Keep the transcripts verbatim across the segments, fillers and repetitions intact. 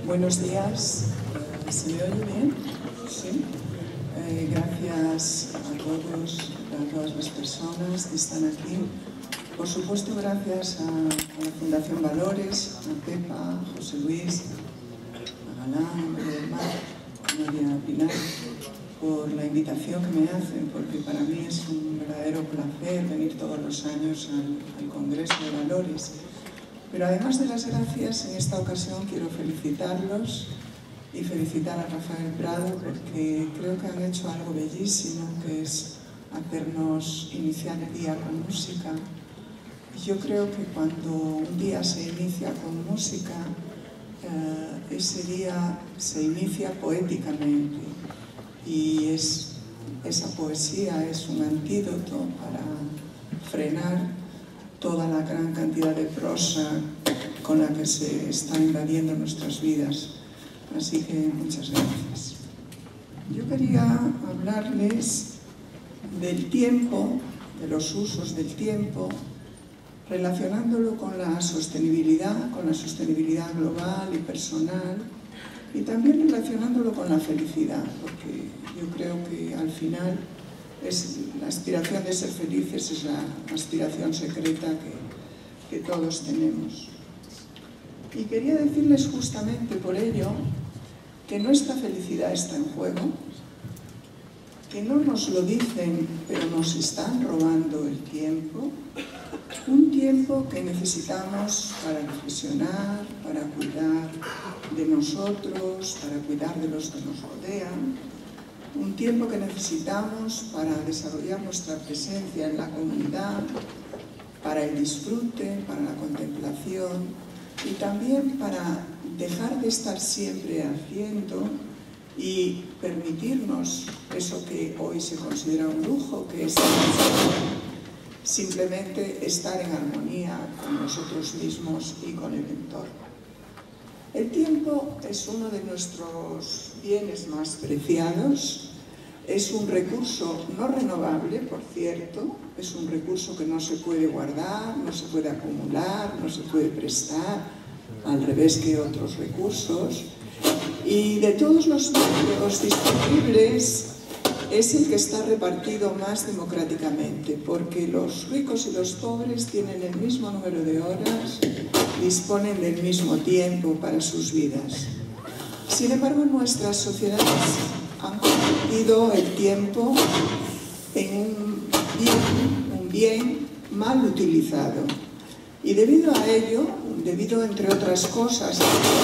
Buenos días. ¿Se me oye bien? Sí. Eh, gracias a todos, a todas las personas que están aquí. Por supuesto, gracias a, a la Fundación Valores, a Pepa, a José Luis, a Galán, a María del Mar, a María Pilar, por la invitación que me hacen, porque para mí es un verdadero placer venir todos los años al, al Congreso de Valores. Pero además de las gracias, en esta ocasión quiero felicitarlos y felicitar a Rafael Prado porque creo que han hecho algo bellísimo, que es hacernos iniciar el día con música. Yo creo que cuando un día se inicia con música, eh, ese día se inicia poéticamente y es, esa poesía es un antídoto para frenar toda la gran cantidad de prosa con la que se está invadiendo nuestras vidas. Así que muchas gracias. Yo quería hablarles del tiempo, de los usos del tiempo, relacionándolo con la sostenibilidad, con la sostenibilidad global y personal, y también relacionándolo con la felicidad, porque yo creo que al final es la aspiración de ser felices, es la aspiración secreta que, que todos tenemos. Y quería decirles justamente por ello que nuestra felicidad está en juego, que no nos lo dicen, pero nos están robando el tiempo, un tiempo que necesitamos para reflexionar, para cuidar de nosotros, para cuidar de los que nos rodean, un tiempo que necesitamos para desarrollar nuestra presencia en la comunidad, para el disfrute, para la contemplación y también para dejar de estar siempre haciendo y permitirnos eso que hoy se considera un lujo, que es simplemente estar en armonía con nosotros mismos y con el entorno. El tiempo es uno de nuestros bienes más preciados, es un recurso no renovable, por cierto, es un recurso que no se puede guardar, no se puede acumular, no se puede prestar, al revés que otros recursos, y de todos los medios disponibles es el que está repartido más democráticamente, porque los ricos y los pobres tienen el mismo número de horas, disponen del mismo tiempo para sus vidas. Sin embargo, nuestras sociedades han convertido el tiempo en un bien, un bien mal utilizado. Y debido a ello, debido entre otras cosas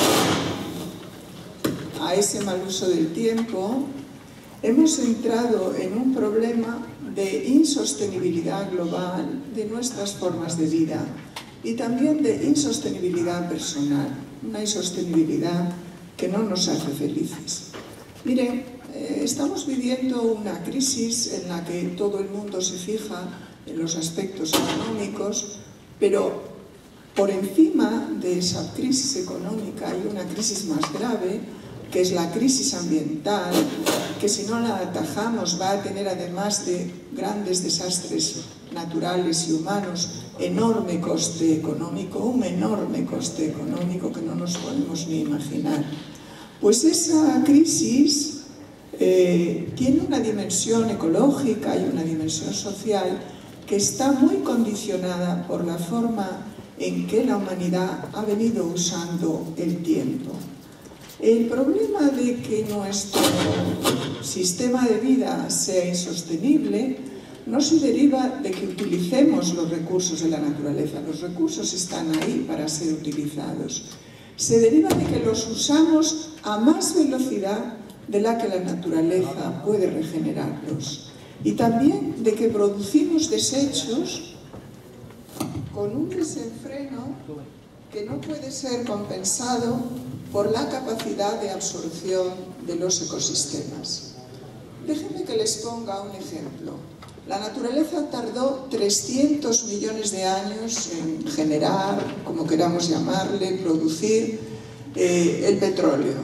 a ese mal uso del tiempo, hemos entrado en un problema de insostenibilidad global de nuestras formas de vida y también de insostenibilidad personal, una insostenibilidad que no nos hace felices. Miren, eh, estamos viviendo una crisis en la que todo el mundo se fija en los aspectos económicos, pero por encima de esa crisis económica hay una crisis más grave, que es la crisis ambiental, que si no la atajamos va a tener, además de grandes desastres naturales y humanos, enorme coste económico, un enorme coste económico que no nos podemos ni imaginar. Pues esa crisis eh, tiene una dimensión ecológica y una dimensión social que está muy condicionada por la forma en que la humanidad ha venido usando el tiempo. El problema de que nuestro sistema de vida sea insostenible no se deriva de que utilicemos los recursos de la naturaleza. Los recursos están ahí para ser utilizados. Se deriva de que los usamos a más velocidad de la que la naturaleza puede regenerarlos. Y también de que producimos desechos con un desenfreno que no puede ser compensado por la capacidad de absorción de los ecosistemas. Déjenme que les ponga un ejemplo. La naturaleza tardó trescientos millones de años en generar, como queramos llamarle, producir eh, el petróleo.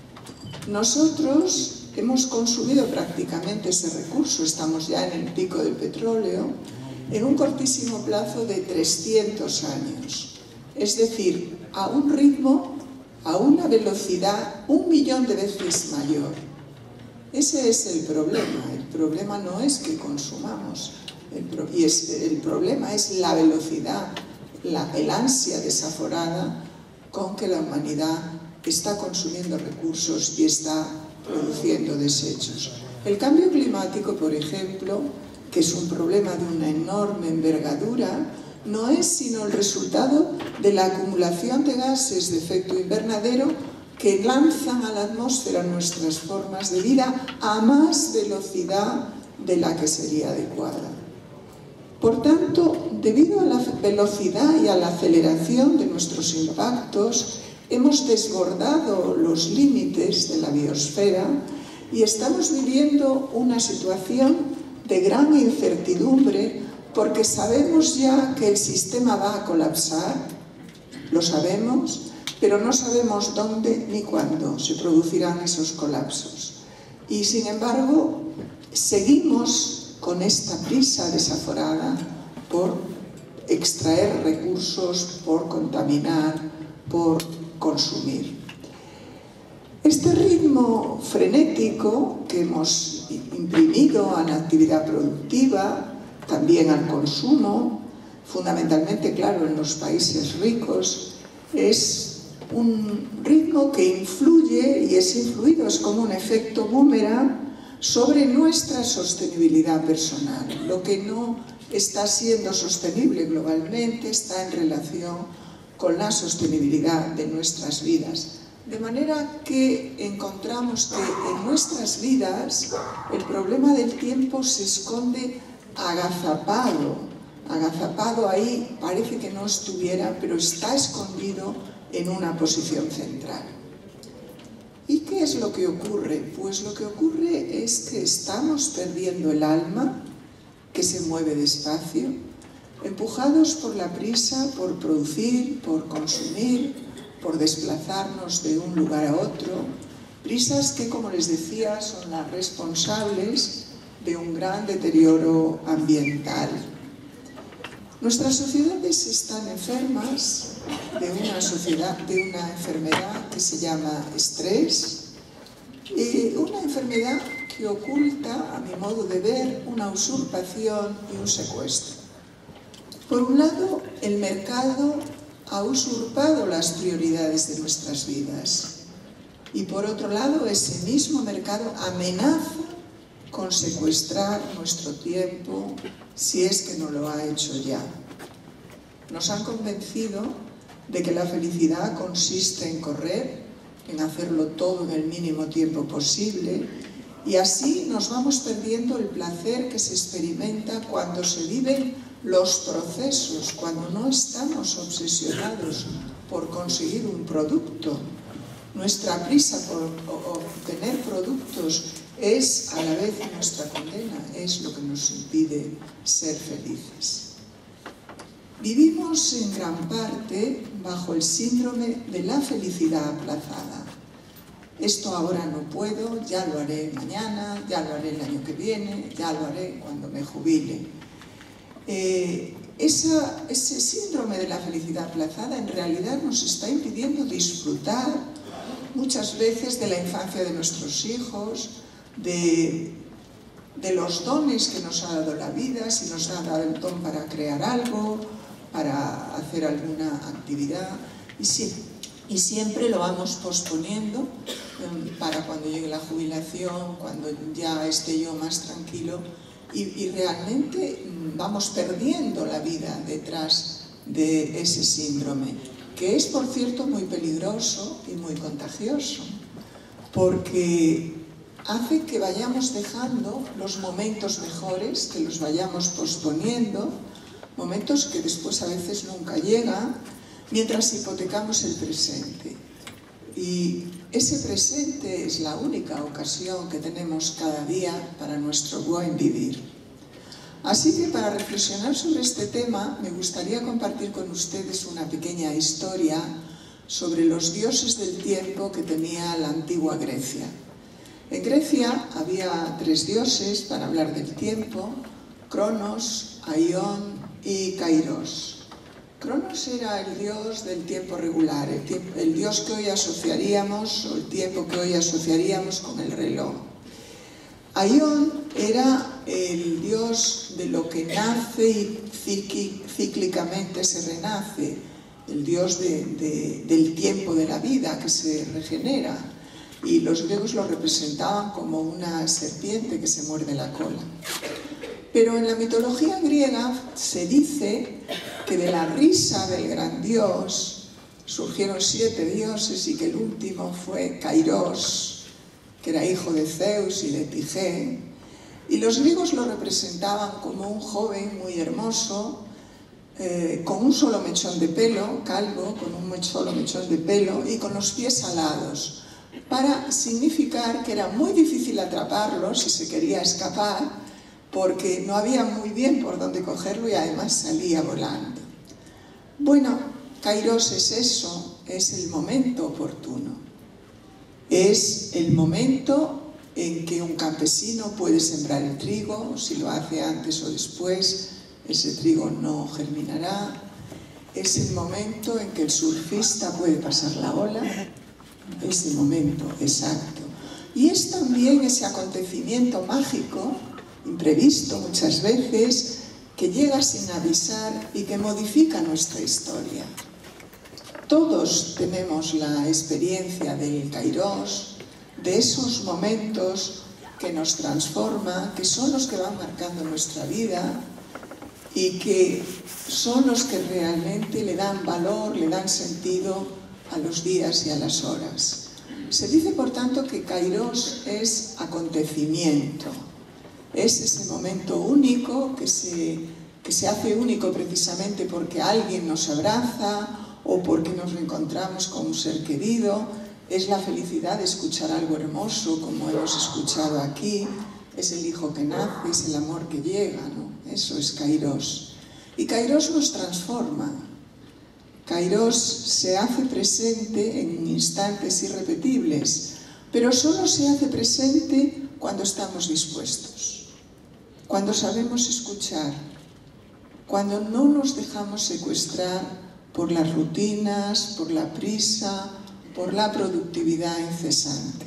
Nosotros hemos consumido prácticamente ese recurso, estamos ya en el pico del petróleo, en un cortísimo plazo de trescientos años. Es decir, a un ritmo a una velocidad un millón de veces mayor. Ese es el problema. El problema no es que consumamos, el, pro y es, el problema es la velocidad, la, el ansia desaforada con que la humanidad está consumiendo recursos y está produciendo desechos. El cambio climático, por ejemplo, que es un problema de una enorme envergadura, no es sino el resultado de la acumulación de gases de efecto invernadero que lanzan a la atmósfera nuestras formas de vida a más velocidad de la que sería adecuada. Por tanto, debido a la velocidad y a la aceleración de nuestros impactos, hemos desbordado los límites de la biosfera y estamos viviendo una situación de gran incertidumbre porque sabemos ya que el sistema va a colapsar, lo sabemos, pero no sabemos dónde ni cuándo se producirán esos colapsos. Y sin embargo, seguimos con esta prisa desaforada por extraer recursos, por contaminar, por consumir. Este ritmo frenético que hemos imprimido a la actividad productiva, también al consumo, fundamentalmente, claro, en los países ricos, es un ritmo que influye y es influido, es como un efecto boomerang sobre nuestra sostenibilidad personal. Lo que no está siendo sostenible globalmente está en relación con la sostenibilidad de nuestras vidas. De manera que encontramos que en nuestras vidas el problema del tiempo se esconde agazapado, agazapado ahí, parece que no estuviera, pero está escondido en una posición central. ¿Y qué es lo que ocurre? Pues lo que ocurre es que estamos perdiendo el alma, que se mueve despacio, empujados por la prisa, por producir, por consumir, por desplazarnos de un lugar a otro, prisas que, como les decía, son las responsables de un gran deterioro ambiental. Nuestras sociedades están enfermas de una, sociedad, de una enfermedad que se llama estrés, eh, una enfermedad que oculta, a mi modo de ver, una usurpación y un secuestro. Por un lado, el mercado ha usurpado las prioridades de nuestras vidas y por otro lado, ese mismo mercado amenaza con secuestrar nuestro tiempo si es que no lo ha hecho ya. Nos han convencido de que la felicidad consiste en correr, en hacerlo todo en el mínimo tiempo posible, y así nos vamos perdiendo el placer que se experimenta cuando se viven los procesos, cuando no estamos obsesionados por conseguir un producto. Nuestra prisa por obtener productos es a la vez nuestra condena, es lo que nos impide ser felices. Vivimos en gran parte bajo el síndrome de la felicidad aplazada. Esto ahora no puedo, ya lo haré mañana, ya lo haré el año que viene, ya lo haré cuando me jubile. Eh, esa, ese síndrome de la felicidad aplazada en realidad nos está impidiendo disfrutar muchas veces de la infancia de nuestros hijos, de, de los dones que nos ha dado la vida, si nos ha dado el don para crear algo, para hacer alguna actividad, y, sí, y siempre lo vamos posponiendo um, para cuando llegue la jubilación, cuando ya esté yo más tranquilo, y, y realmente um, vamos perdiendo la vida detrás de ese síndrome, que es, por cierto, muy peligroso y muy contagioso, porque hace que vayamos dejando los momentos mejores, que los vayamos posponiendo, momentos que después a veces nunca llegan, mientras hipotecamos el presente. Y ese presente es la única ocasión que tenemos cada día para nuestro buen vivir. Así que para reflexionar sobre este tema me gustaría compartir con ustedes una pequeña historia sobre los dioses del tiempo que tenía la antigua Grecia. En Grecia había tres dioses para hablar del tiempo: Cronos, Aión y Kairos. Cronos era el dios del tiempo regular, el, tiempo, el dios que hoy asociaríamos, o el tiempo que hoy asociaríamos con el reloj. Aion era el dios de lo que nace y cíclicamente se renace, el dios de, de, del tiempo de la vida que se regenera, y los griegos lo representaban como una serpiente que se muerde la cola. Pero en la mitología griega se dice que de la risa del gran dios surgieron siete dioses y que el último fue Kairos, que era hijo de Zeus y de Tigé, y los griegos lo representaban como un joven muy hermoso, eh, con un solo mechón de pelo, calvo, con un solo mechón de pelo y con los pies alados, para significar que era muy difícil atraparlo si se quería escapar, porque no había muy bien por dónde cogerlo y además salía volando. Bueno, Kairos es eso, es el momento oportuno. Es el momento en que un campesino puede sembrar el trigo, si lo hace antes o después, ese trigo no germinará. Es el momento en que el surfista puede pasar la ola, es el momento exacto. Y es también ese acontecimiento mágico, imprevisto muchas veces, que llega sin avisar y que modifica nuestra historia. Todos tenemos la experiencia del Kairos, de esos momentos que nos transforman, que son los que van marcando nuestra vida y que son los que realmente le dan valor, le dan sentido a los días y a las horas. Se dice, por tanto, que Kairos es acontecimiento. Es ese momento único que se, que se hace único precisamente porque alguien nos abraza o porque nos reencontramos con un ser querido. Es la felicidad de escuchar algo hermoso como hemos escuchado aquí. Es el hijo que nace, es el amor que llega, ¿no? Eso es Kairos. Y Kairos nos transforma. Kairos se hace presente en instantes irrepetibles, pero solo se hace presente cuando estamos dispuestos. Cuando sabemos escuchar, cuando no nos dejamos secuestrar por las rutinas, por la prisa, por la productividad incesante.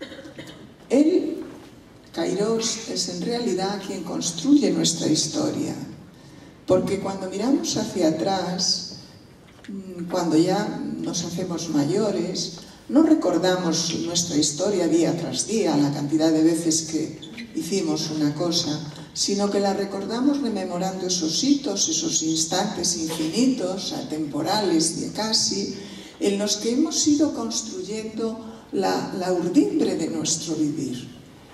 Él, Kairos, es en realidad quien construye nuestra historia, porque cuando miramos hacia atrás, cuando ya nos hacemos mayores, no recordamos nuestra historia día tras día, la cantidad de veces que hicimos una cosa, sino que la recordamos rememorando esos hitos, esos instantes infinitos, atemporales y casi, en los que hemos ido construyendo la, la urdimbre de nuestro vivir.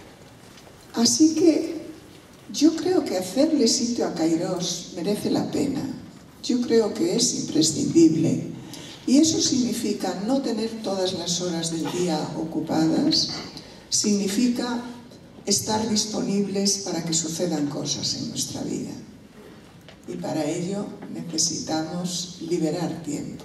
Así que yo creo que hacerle sitio a Kairos merece la pena. Yo creo que es imprescindible. Y eso significa no tener todas las horas del día ocupadas, significa estar disponibles para que sucedan cosas en nuestra vida. Y para ello necesitamos liberar tiempo.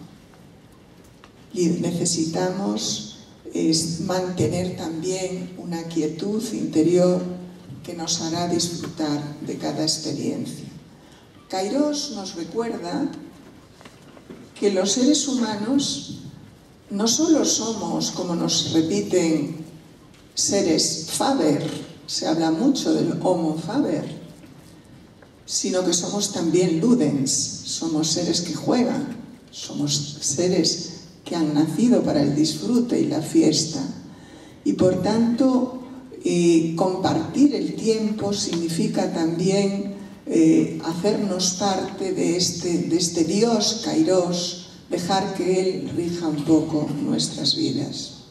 Necesitamos es, mantener también una quietud interior que nos hará disfrutar de cada experiencia. Kairos nos recuerda que los seres humanos no solo somos, como nos repiten, seres faber, se habla mucho del homo faber, sino que somos también ludens, somos seres que juegan, somos seres que han nacido para el disfrute y la fiesta. Y por tanto, eh, compartir el tiempo significa también eh, hacernos parte de este, de este Dios Kairos, dejar que Él rija un poco nuestras vidas.